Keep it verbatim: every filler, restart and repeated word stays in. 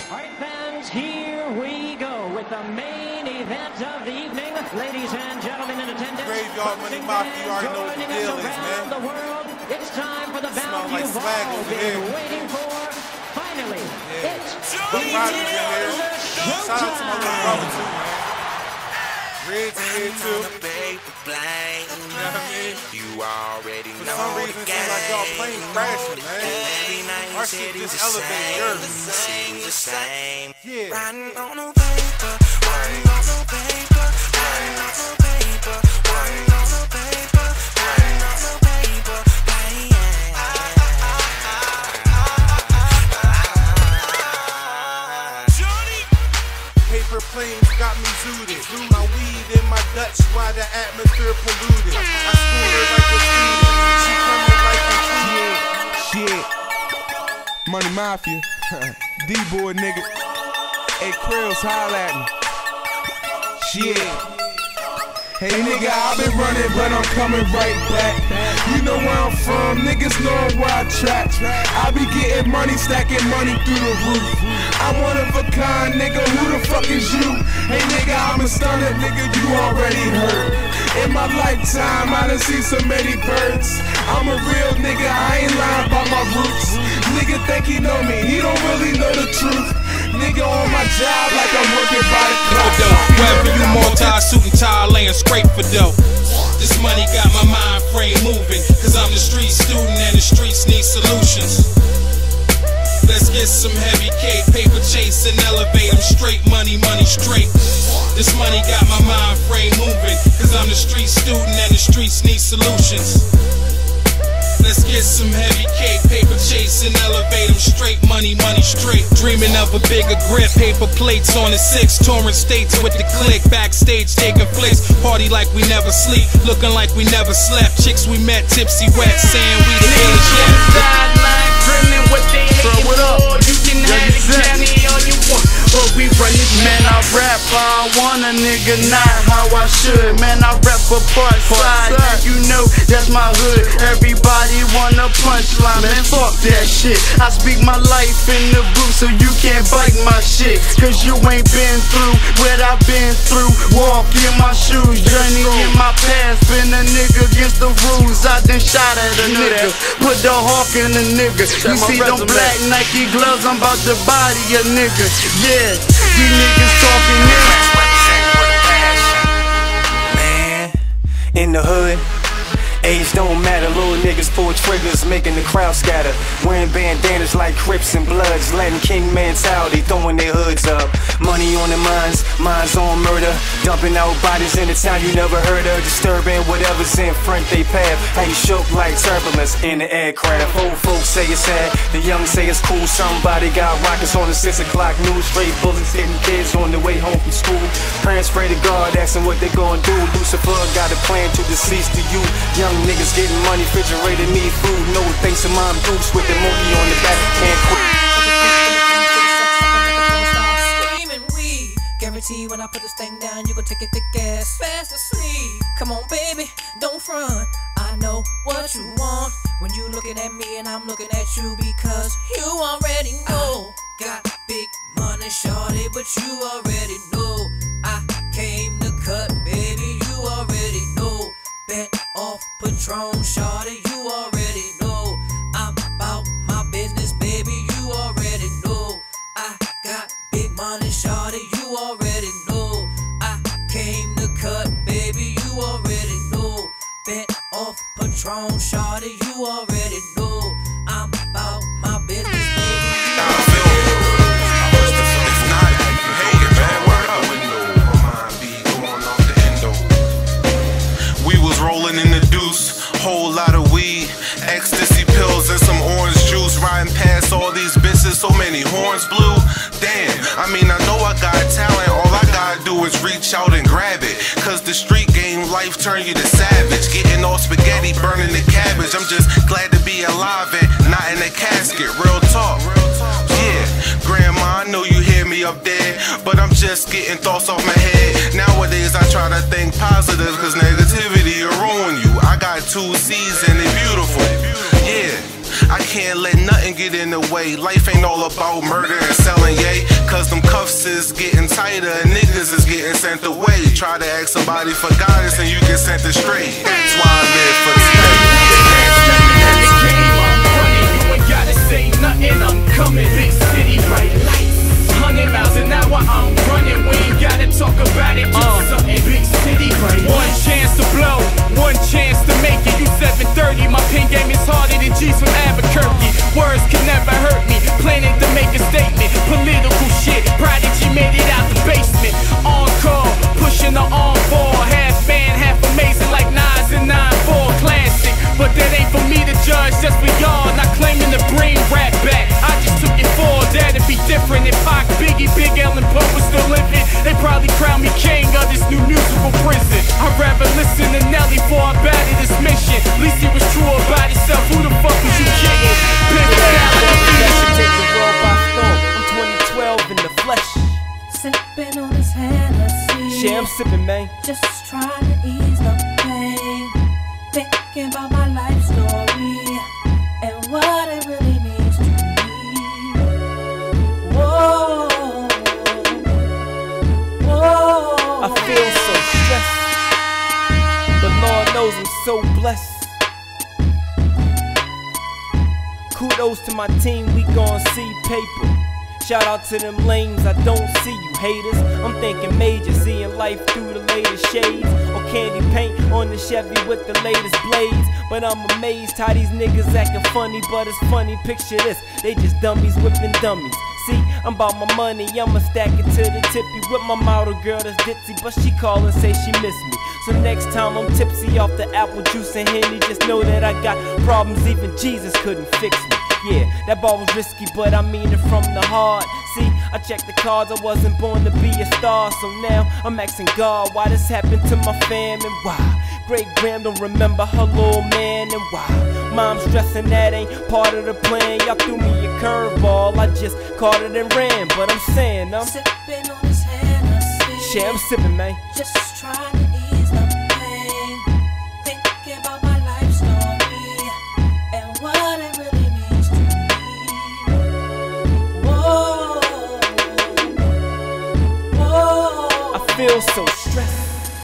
All right, fans, here we go with the main event of the evening. Ladies and gentlemen in attendance, Graveyard Money Mafia, you already know what the deal is, man. The world, it's time for the bout like you've swag all over been here. waiting for. Finally, Yeah. it's Big Roger's in here. Shout out to my little brother, too, man. Red's in here, too. You know what I mean? You already For know some reason, it seems like y'all playing crashing, man. Our shit just elevated yours. Seems the same. Yeah. Riding on a paper, riding on a paper, riding on a paper, riding on a paper, riding on a paper, Paper planes got me zooted. My weed in my Dutch while the atmosphere polluted. I school her like a student. She coming like a Shit. Money Mafia. D-boy nigga. Hey, Krills, holla at me. Shit. Hey nigga, I been running, but I'm coming right back. You know where I'm from, niggas know where I trap. I be getting money, stacking money through the roof. I'm one of a kind, nigga, who the fuck is you? Hey nigga, I'm a stunner, nigga, you already heard. In my lifetime, I done seen so many birds. I'm a real nigga, I ain't lying about my roots. Nigga think he know me, he don't really know the truth. Nigga on my job like I'm working by the clock. Wherever you multi-suit and tie, laying scrape for dough. This money got my mind frame moving, cause I'm the street student and the streets need solutions. Let's get some heavy cake, paper chase and elevate them straight, money, money straight. This money got my mind frame moving, cause I'm the street student and the streets need solutions. Let's get some heavy cake, paper chase and elevate them straight, money, money straight. Dreaming of a bigger grip, paper plates on the six, touring states with the click, backstage taking flicks, party like we never sleep, looking like we never slept. Chicks we met tipsy wet, saying we the illest yet. Sideline grinning what they hating for. You can have the county all you want, but we run this. Man, I rap how I want a nigga, not how I should. Man, I rap for part side, and you know that's my hood. Everybody want a punchline, man, fuck that shit. I speak my life in the booth, so you can't bite my shit, cause you ain't been through what I've been through. Walk in my shoes, journey in my past. Been a nigga against the rules, I done shot at a nigga, put the hawk in a nigga. You see them black Nike gloves, I'm about to body a nigga. Yeah, these niggas talking this. Man, in the hood, age don't matter, little niggas pull triggers, making the crowd scatter. Wearing bandanas like Crips and Bloods, Latin King mentality, throwing their hoods up. Money on the minds, minds on murder. Dumping out bodies in the town you never heard of. Disturbing whatever's in front they path. How you shook like turbulence in the aircraft. Old folks say it's sad, the young say it's cool. Somebody got rockets on the six o'clock news. Straight bullets hitting kids on the way home from school. Parents pray to God, asking what they gonna do. Lucifer got a plan to decease to you. Young niggas getting money, refrigerator need food. No thanks to Mom Dukes with the monkey on the back, can't quit. Screaming weed, guarantee when I put this thing down, you gon' take it thick ass fast asleep. Come on, baby, don't front. I know what you want when you looking at me and I'm looking at you, because you already know. I got big money, shorty, but you already know. I came to cut, baby, you already know. Bet off Patron, shawty, you already know. I'm about my business, baby, you already know. I got big money, shawty, you already know. I came to cut, baby, you already know. Bet off Patron, shawty, you already know. I'm about my business, baby, you already know. Rolling in the deuce, whole lot of weed, ecstasy pills and some orange juice. Riding past all these bitches, so many horns blew. Damn, I mean I know I got talent, all I gotta do is reach out and grab it. Cause the street game life turn you to savage. Getting all spaghetti, burning the cabbage. I'm just glad to be alive and not in a casket, real talk. Yeah, grandma, I know you hear me up there, but I'm just getting thoughts off my head. Nowadays I try to think positive, cause negativity will ruin you. I got two C's and they beautiful. Yeah, I can't let nothing get in the way. Life ain't all about murder and selling, yay. Cause them cuffs is getting tighter and niggas is getting sent away. Try to ask somebody for guidance and you get sent astray. That's why I live for today. You ain't gotta say nothing, I'm coming. Big city, bright lights, hundred miles an hour, I'm running. We ain't gotta talk about it, do uh, something. Big city, bright lights. One chance to blow, one chance to make it. You seven thirty, my pen game is harder than G's from Albuquerque. Words can never hurt me, planning to make a statement. Political shit, Prodigy made it out the basement. On call, pushing the on ball. Half man, half amazing like Nas and nine four classic. But that ain't for me to judge, just for y'all. Not claiming to bring rap back, I just took it for that'd be different. If Pac, Biggie, Big L and Poe was still living, they probably crown me king of this new musical prison. I'd rather listen to Nelly before I batted this mission. At least he was true about himself, who the fuck was you kidding? Pimp that should take the world by storm. I'm twenty twelve in the flesh, sipping on his Hennessy. Yeah, I'm sipping, man. Just trying to ease the pain, thinking about my life story and what it really means to me. Whoa, whoa. I feel so stressed, but Lord knows I'm so blessed. Kudos to my team, we gon' see paper. Shout out to them lames, I don't see you haters. I'm thinking major, seeing life through the latest shades, or candy paint on the Chevy with the latest blades. But I'm amazed how these niggas acting funny, but it's funny, picture this, they just dummies whipping dummies. See, I'm about my money, I'ma stack it to the tippy with my model girl that's ditzy, but she call and say she miss me. So next time I'm tipsy off the apple juice and Henny, just know that I got problems even Jesus couldn't fix me. Yeah, that ball was risky, but I mean it from the heart. See, I checked the cards, I wasn't born to be a star. So now I'm asking God why this happened to my fam and why great grand don't remember her little man and why mom's stressing that ain't part of the plan. Y'all threw me a curveball, I just caught it and ran. But I'm saying I'm sipping on his Hennessy. Yeah, I'm sipping, man. Just trying to